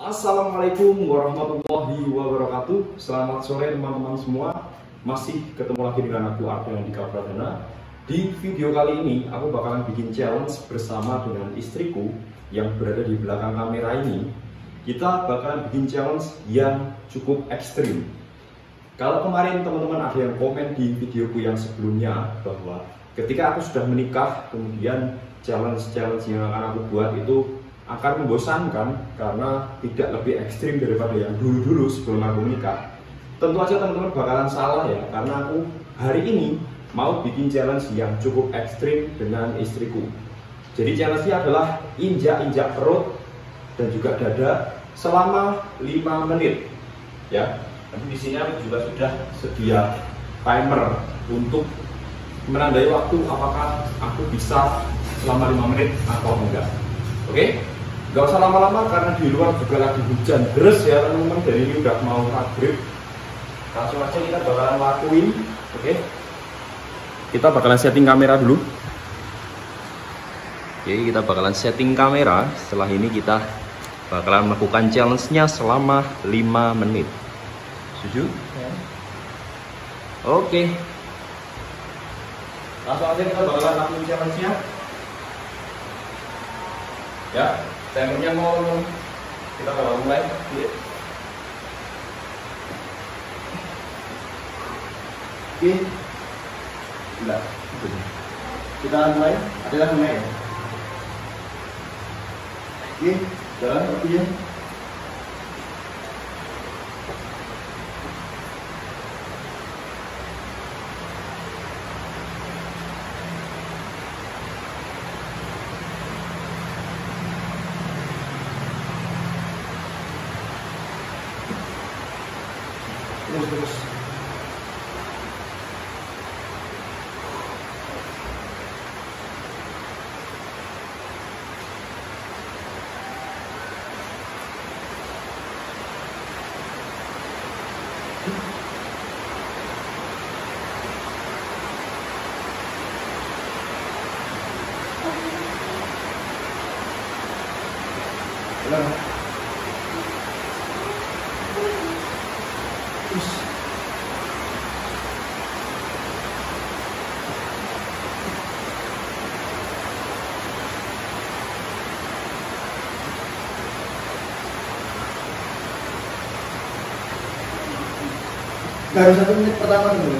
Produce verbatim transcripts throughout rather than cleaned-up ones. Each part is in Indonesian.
Assalamualaikum warahmatullahi wabarakatuh. Selamat sore teman-teman semua. Masih ketemu lagi dengan aku Arda Andika Pradana. Di video kali ini aku bakalan bikin challenge bersama dengan istriku yang berada di belakang kamera ini. Kita bakalan bikin challenge yang cukup ekstrim. Kalau kemarin teman-teman ada yang komen di videoku yang sebelumnya bahwa ketika aku sudah menikah, kemudian challenge-challenge yang akan aku buat itu akan membosankan karena tidak lebih ekstrim daripada yang dulu-dulu sebelum aku menikah. Tentu aja teman-teman bakalan salah ya, karena aku hari ini mau bikin challenge yang cukup ekstrim dengan istriku. Jadi challenge-nya adalah injak-injak perut dan juga dada selama lima menit ya. Nanti di sini aku juga sudah sedia timer untuk menandai waktu apakah aku bisa selama lima menit atau enggak. Oke, nggak usah lama-lama karena di luar juga lagi hujan deras ya teman-teman, dan ini udah mau maghrib. Langsung aja kita bakalan lakuin. Oke, kita bakalan setting kamera dulu. Oke, kita bakalan setting kamera. Setelah ini kita bakalan melakukan challenge-nya selama lima menit. Setuju? Ya. Oke, langsung aja kita bakalan lakuin challenge-nya. Ya, timernya mau kita bakal mulai. Oke, tidak, kita mulai. Ada yang mulai. Oke, jalan waktunya. Terus terus. Nah. Terus. Baru satu menit pertama dulu.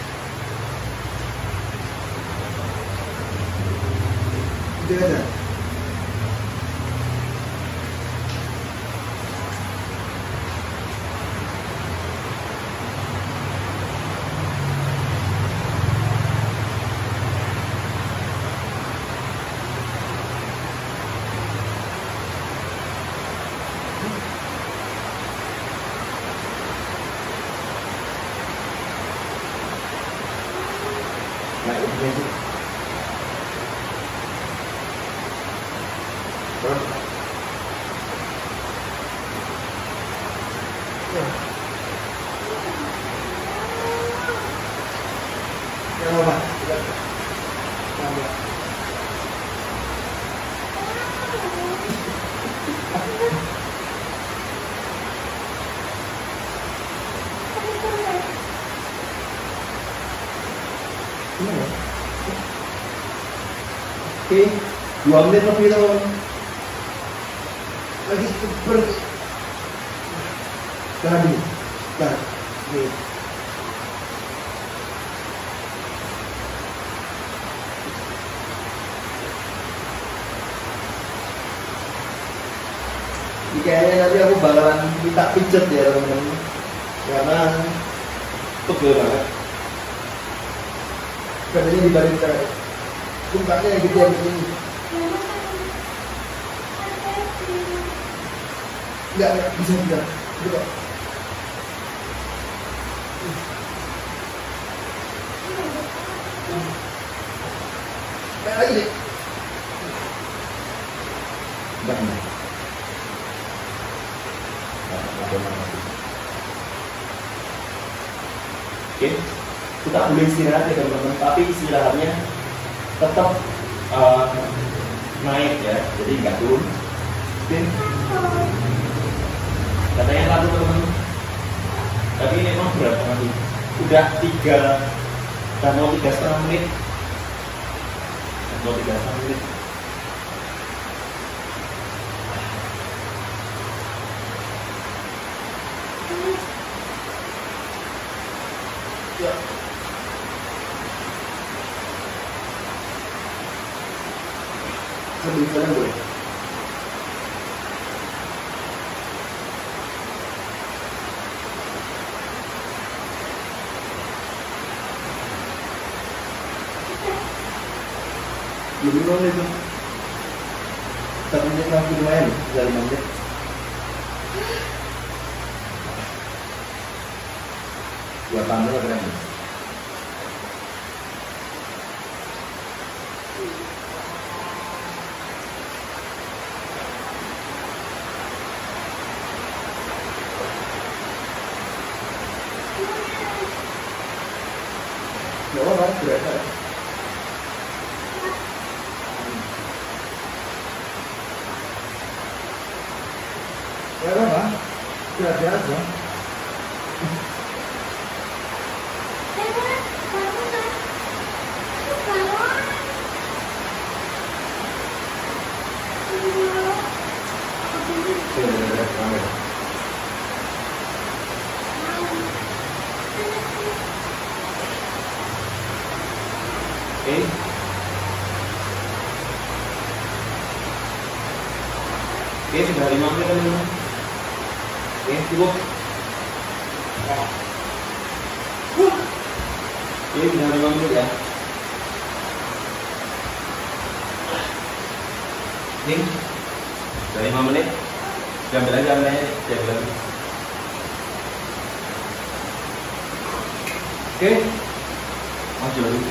Itu aja. Nah, ini aja. Terus. Ya. Ya, apa? Tidak. Tambah. Oke, dua menit lebih dong. Lagi ber. Jangan dulu. Jangan. Oke. Ini kayaknya nanti aku bakalan minta pijet ya teman-teman, karena pegel banget. Katanya dibanding cewek. Puncaknya gitu ya begini. Enggak, enggak, bisa tidak. Coba. Kayak lagi deh. Enggak, enggak. Oke, kita boleh istirahat ya teman-teman, tapi istirahatnya tetap uh, naik ya, jadi nggak turun. Oke. Katanya satu teman. Tapi ini memang berat nanti. Udah tiga dan mau tiga setengah menit. Mau tiga setengah menit. Ya. Sambil jalan boleh. Belum nol itu. Satu menit lagi lumayan, bisa lima menit. Dua tambah lah keren. Gak apa-apa, berasa. Gak apa-apa, berasa aja. Oke. Oke, sudah lima menit teman-teman. Oke, cukup. Oke, sudah lima menit ya. Ini sudah lima menit. Diambil aja ambilnya, diambil lagi. Oke, maju lagi.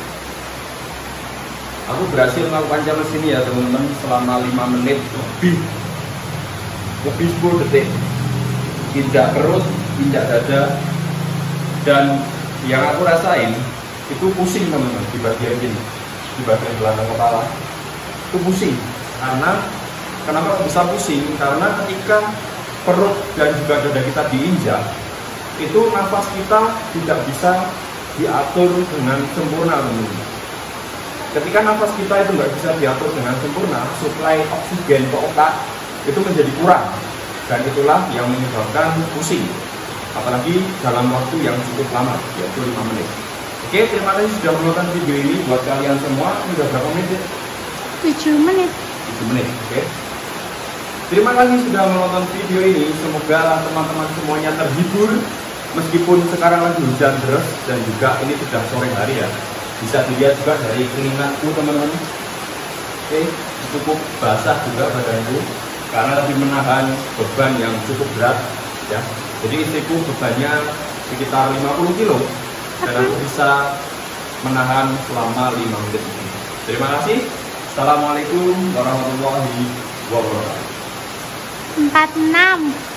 Aku berhasil melakukan challenge ini ya teman-teman selama lima menit lebih lebih sepuluh detik, injak perut, injak dada, dan yang aku rasain itu pusing teman-teman di bagian ini, di bagian belakang kepala itu pusing. Karena kenapa bisa pusing? Karena ketika perut dan juga dada kita diinjak, itu nafas kita tidak bisa diatur dengan sempurna teman-teman. Ketika nafas kita itu nggak bisa diatur dengan sempurna, suplai oksigen ke otak itu menjadi kurang, dan itulah yang menyebabkan pusing, apalagi dalam waktu yang cukup lama, yaitu lima menit. Oke, terima kasih sudah menonton video ini. Buat kalian semua, ini udah berapa menit ya? tujuh menit. tujuh menit, oke. Terima kasih sudah menonton video ini. Semoga teman-teman semuanya terhibur, meskipun sekarang lagi hujan deras dan juga ini sudah sore hari ya. Bisa dilihat juga dari keringatku teman-teman. Oke, cukup basah juga badanku karena lebih menahan beban yang cukup berat ya. Jadi istriku bebannya sekitar lima puluh kilo dan aku bisa menahan selama lima menit. Terima kasih. Assalamualaikum warahmatullahi wabarakatuh. empat puluh enam.